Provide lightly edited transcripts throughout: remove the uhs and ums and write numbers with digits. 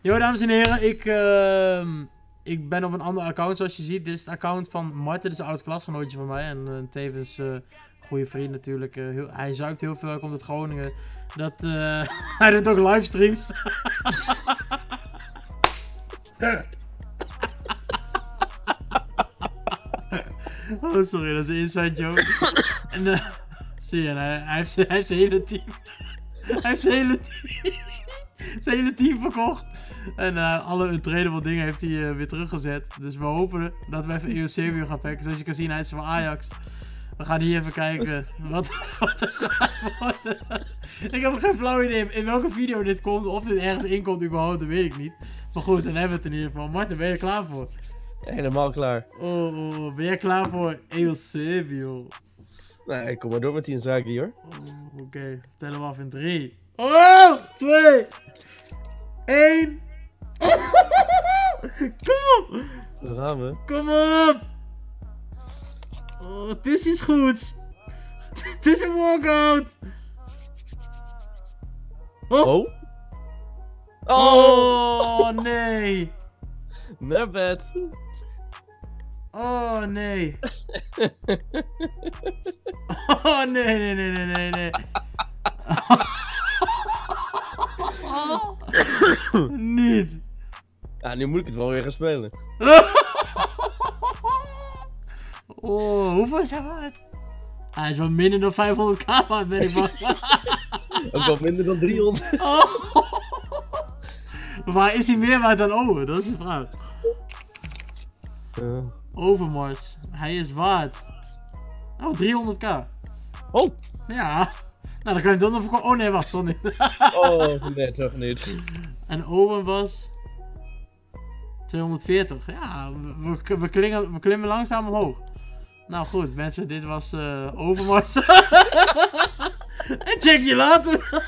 Yo, dames en heren, ik ben op een ander account zoals je ziet. Dit is het account van Marten, dit is een oud klasgenootje van mij. En tevens goede vriend natuurlijk. Hij zuipt heel veel, hij komt uit Groningen. Hij doet ook livestreams. Oh, sorry, dat is een inside joke. En zie je, hij heeft zijn hele team. Hij heeft zijn hele team verkocht. En alle untradeable dingen heeft hij weer teruggezet. Dus we hopen dat we even EOC weer gaan pakken. Zoals je kan zien, hij is van Ajax. We gaan hier even kijken wat het gaat worden. Ik heb ook geen flauw idee in welke video dit komt. Of dit ergens in komt überhaupt, dat weet ik niet. Maar goed, dan hebben we het in ieder geval. Marten, ben je er klaar voor? Helemaal klaar. Oh, ben jij klaar voor EOC, joh? Nee, kom maar door met die zaken hier. Oh, oké, tel hem af in 3. Oh, 2, 1. Kom! Daar gaan we. Kom op! Oh, het is iets goeds. Het is een walkout. Oh? Oh, nee. Naar bed. Oh, nee. Oh, nee. Niet. Ja, nu moet ik het wel weer gaan spelen. Oh, hoeveel is hij waard? Hij is wel minder dan 500k waard, ben ik bang. Ook wel minder dan 300. Oh. Maar is hij meer waard dan Owen? Dat is de vraag. Overmars. Hij is waard. Oh, 300k. Oh! Ja. Nou, dan kan je hem dan nog verkopen. Oh nee, wacht, dan niet. Oh, nee, toch niet. En Owen was 240. Ja, we klimmen langzaam omhoog. Nou goed, mensen, dit was Overmars. En check je later.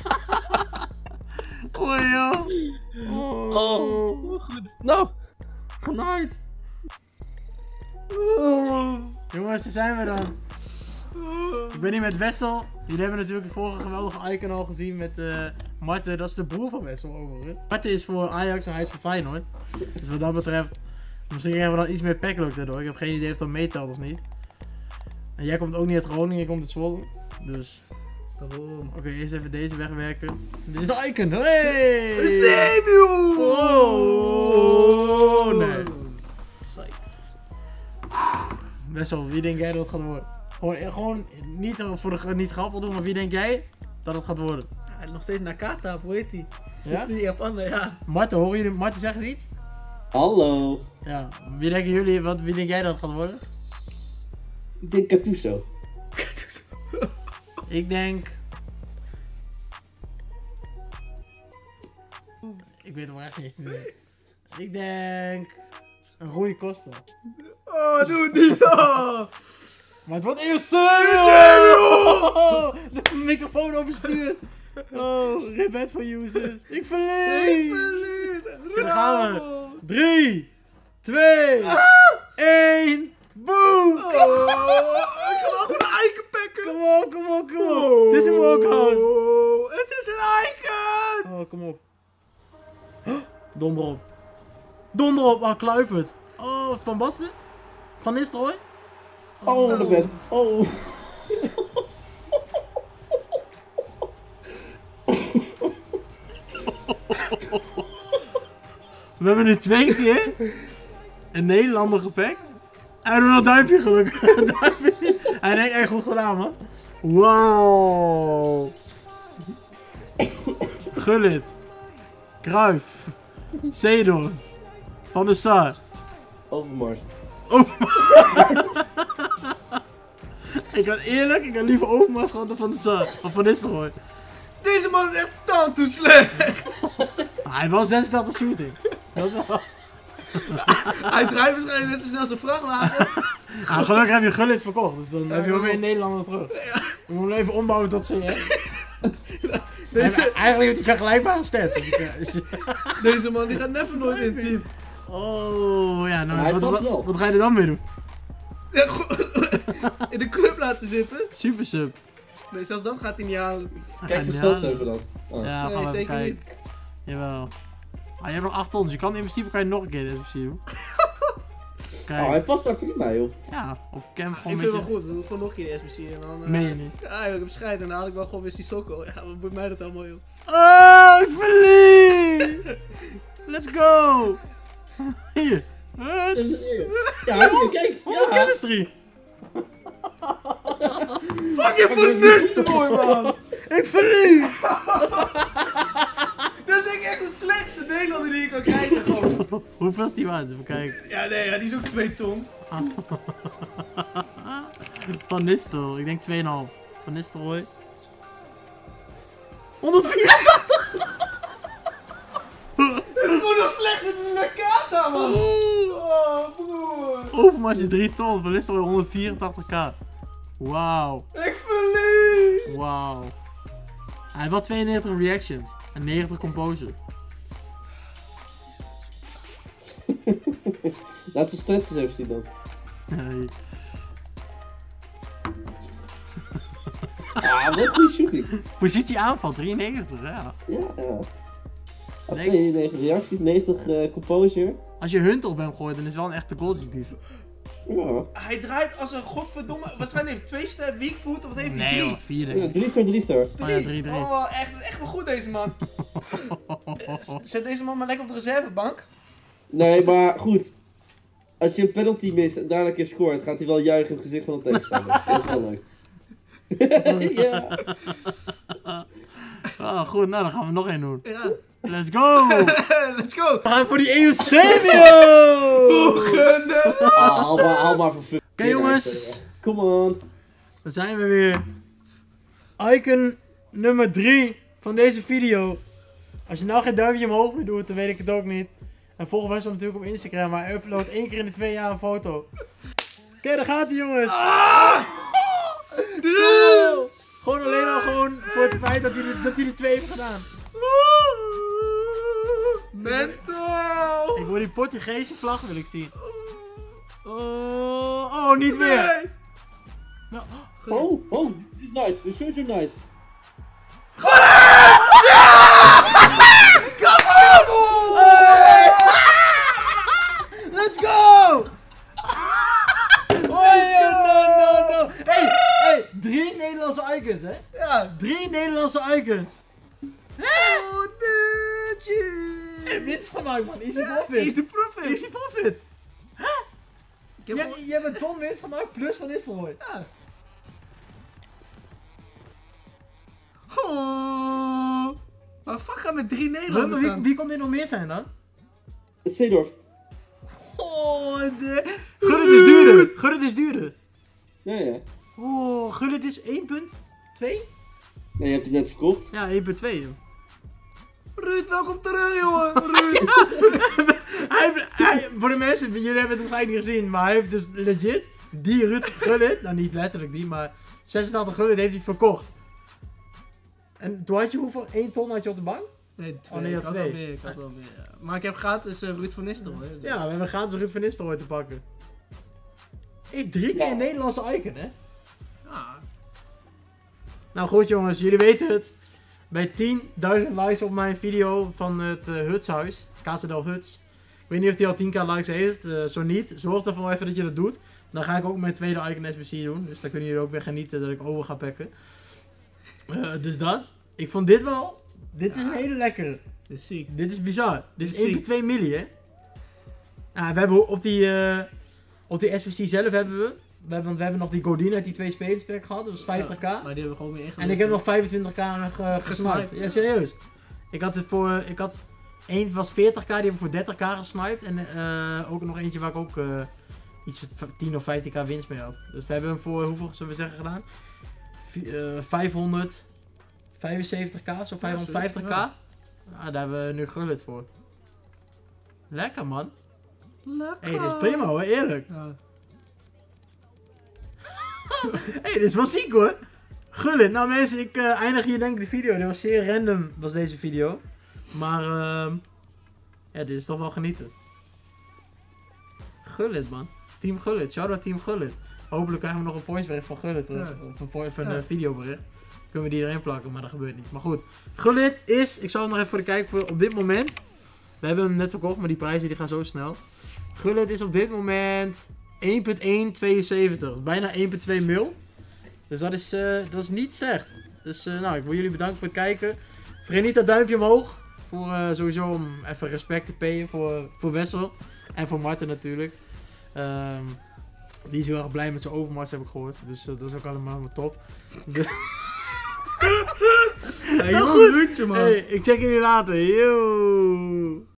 Oh joh. Oh, goed. Nou. Genaaid. Jongens, daar zijn we dan. Ik ben hier met Wessel. Jullie hebben natuurlijk het vorige geweldige icon al gezien met Marten. Dat is de broer van Wessel overigens. Marten is voor Ajax en hij is voor Feyenoord. Dus wat dat betreft, misschien krijgen we dan iets meer packlook daardoor. Ik heb geen idee of dat meetelt of niet. En jij komt ook niet uit Groningen, je komt uit Zwolle. Dus, daarom. Oké, eerst even deze wegwerken. Dit is de icon. Hey! Zeemew! Oh, nee. Wessel, wie denk jij dat het gaat worden? Gewoon niet voor niet grappig doen, maar wie denk jij dat het gaat worden? Ja, nog steeds Nakata, hoe heet die? Ja? Die Japaner, ja. Marten, horen jullie? Marten, zegt het iets? Hallo. Ja. Wie denken jullie, wie denk jij dat het gaat worden? Ik denk Gattuso. Ik denk... Ik weet het wel echt niet. Ik denk... Een goede Costa. Oh, doe het niet! Oh. Maar het wordt EOC! De microfoon oversturen! Oh, repet voor users. Ik verlies! Dan gaan we. 3, 2, 1, boom! Ik ga gewoon een icon pakken! Kom op! Het is een walkout! Het is een icon! Oh, kom op. Donder op, oh, Kluivert. Oh, Van Basten? Van Nistelrooy? Oh, de bed. Oh. We hebben nu 2 keer een Nederlander gepakt. Hij doet een duimpje gelukkig. Hij denkt echt goed gedaan, man. Wow. Gullit. Cruijff. Seedorf. Van der Sar. Overmars. Ik had liever Overmars gehad dan Van der Sar. Of Van Nistelrooy. Deze man is echt tandtoe slecht! Hij was 86 shooting. Dat wel. Hij draait waarschijnlijk net zo snel zijn vrachtwagen. Gelukkig heb je Gullit verkocht, dus dan heb je wel weer een Nederlander terug. We moeten hem even ombouwen tot CR. Eigenlijk heeft hij vergelijkbare stats. Deze man die gaat never nooit in het team. Oh, ja, Hij nou, past wel. wat ga je er dan mee doen? Ja, in de club laten zitten. Super sub. Nee, zelfs dan gaat hij niet halen. Kijk de foto even dan. Oh. Ja, Nee, gaan we even zeker kijken. niet. Jawel. Ah, je hebt nog 8 ton, dus je kan in principe nog een keer de SBC doen. Kijk. Oh, hij past daar prima, joh. Ja, op camp Ik gewoon vind met het je... wel goed. We doen gewoon nog een keer de SBC en dan... Meen je niet? Ja, ik heb scheid en dan haal ik wel gewoon weer die sokken. Ja, wat boeit mij dat allemaal, joh. Oh, ik verlies! Let's go! Hier. Huts! Ja, hier, kijk. 100 Ja. chemistry! Fucking voor niks, mooi, man. Ik verlies! Dat is echt het slechtste Nederlander die je kan krijgen, gewoon. Hoeveel is die waard? Even kijken. Ja, nee, ja, die is ook 2 ton. Van Nistelrooy, ik denk 2,5. Van Nistelrooy. 184! Dat is gewoon nog slechter dan Nakata, man. Oh, broer. Overmars is 3 ton, Van Nistelrooy 184k. Wauw. Ik verlies. Wauw. Hij heeft wel 92 reactions en 90 composure. Laat de stress eens even zien dan. Nee. Ah, wat een goede shooting. Positie aanval 93, ja. Ja, ja. Nee. 92 reacties, 90 composure. Als je Hunt op hem gooit, dan is het wel een echte goaldief. Ja. Hij draait als een godverdomme... Waarschijnlijk heeft 2 ster weakfoot of wat heeft hij? Nee 3? hoor, 4 Ja, denk ik. 3 star. Oh ja, 3-3. Oh, echt wel goed deze man. Zet deze man maar lekker op de reservebank. Nee, maar goed. Als je een penalty mist en daarna een keer scoort, gaat hij wel juichen in het gezicht van de tegenstander. Dat is wel leuk. Ja. Oh, goed, nou dan gaan we nog één doen. Ja. Let's go! Let's go. We gaan voor die Eusebio! Volgende. Haal maar voor fun. Oké, jongens. Come on. Dan zijn we weer. Icon nummer 3 van deze video. Als je nou geen duimpje omhoog meer doet, dan weet ik het ook niet. En volg ons dan natuurlijk op Instagram, maar hij uploadt 1 keer in de 2 jaar een foto. Oké, daar gaat hij, jongens. Gewoon alleen al gewoon voor het feit dat hij er 2 heeft gedaan. Mental. Ik wil die Portugese vlag wil ik zien. Oh, niet weer. Nou, Oh, this is nice. This shows you nice. let's go! No. Hey, 3 Nederlandse icons, hè? Ja. 3 Nederlandse icons. Oh, Winst gemaakt, man. Easy Is profit. de profit. Easy profit. Ik heb Je hebt een ton winst gemaakt plus Van Nistelrooy. Ja. Oh. Maar fuck gaan met 3 Nederlanders Wie, dan? wie kon dit nog meer zijn dan? Seedorf. Oh, Gullit is duurder. Ja. Oh, Gullit is 1.2? Nee, je hebt hem net verkocht. Ja, 1.2. Ruud, welkom terug, jongen. Ruud. Voor de mensen, jullie hebben het waarschijnlijk niet gezien, maar hij heeft dus legit die Ruud Gullit, nou niet letterlijk die, maar 86 Gullit heeft hij verkocht. En toen had je hoeveel? 1 ton had je op de bank? Nee, 2. Oh, nee, je had 2. Ik had wel meer. Ja. Maar ik heb gratis Ruud van Nistelrooy. Dus. Ja, we hebben gratis Ruud van Nistelrooy te pakken. 3 keer een Nederlandse icon, hè? Ja. Nou goed jongens, jullie weten het. Bij 10.000 likes op mijn video van het Hutshuis, KZL Huts. Ik weet niet of hij al 10k likes heeft, zo niet. Zorg ervoor even dat je dat doet. Dan ga ik ook mijn tweede Icon SBC doen. Dus dan kunnen jullie ook weer genieten dat ik over ga pakken. Dus dat. Ik vond dit wel, dit is een hele lekkere. Dit is ziek. Dit is bizar. Dit Is is 1.2 milli, hè. Ja, we hebben op die SBC zelf hebben we. Want we hebben nog die Godin uit die 2 spelerspack gehad, dat was 50k. Ja, maar die hebben we gewoon weer ingelegd. En ik heb nog 25k gesniped. Ja, serieus. Ik had één was 40k, die heb ik voor 30k gesniped. En ook nog eentje waar ik ook iets van 10 of 15k winst mee had. Dus we hebben hem voor, hoeveel zullen we zeggen gedaan? 575k, zo 550k. Ja. Daar hebben we nu Gullit voor. Lekker man. Lekker. Hé, dit is prima hoor, eerlijk. Ja. Hé, dit is wel ziek hoor. Gullit. Nou mensen, ik eindig hier denk ik de video. Dit was zeer random, was deze video. Maar ja, dit is toch wel genieten. Gullit man. Team Gullit. Shout-out Team Gullit. Hopelijk krijgen we nog een voicebericht van Gullit terug. Ja. Of een videobericht. Kunnen we die erin plakken, maar dat gebeurt niet. Maar goed. Gullit is, ik zal het nog even voor de kijken voor op dit moment. We hebben hem net verkocht, maar die prijzen die gaan zo snel. Gullit is op dit moment 1,172. Bijna 1,2 mil. Dus dat is niet slecht. Dus nou, ik wil jullie bedanken voor het kijken. Vergeet niet dat duimpje omhoog. Voor sowieso om even respect te payen voor Wessel. En voor Marten natuurlijk. Die is heel erg blij met zijn overmars, heb ik gehoord. Dus dat is ook allemaal top. Hey, goed, man. Hey, ik check jullie later. Yo.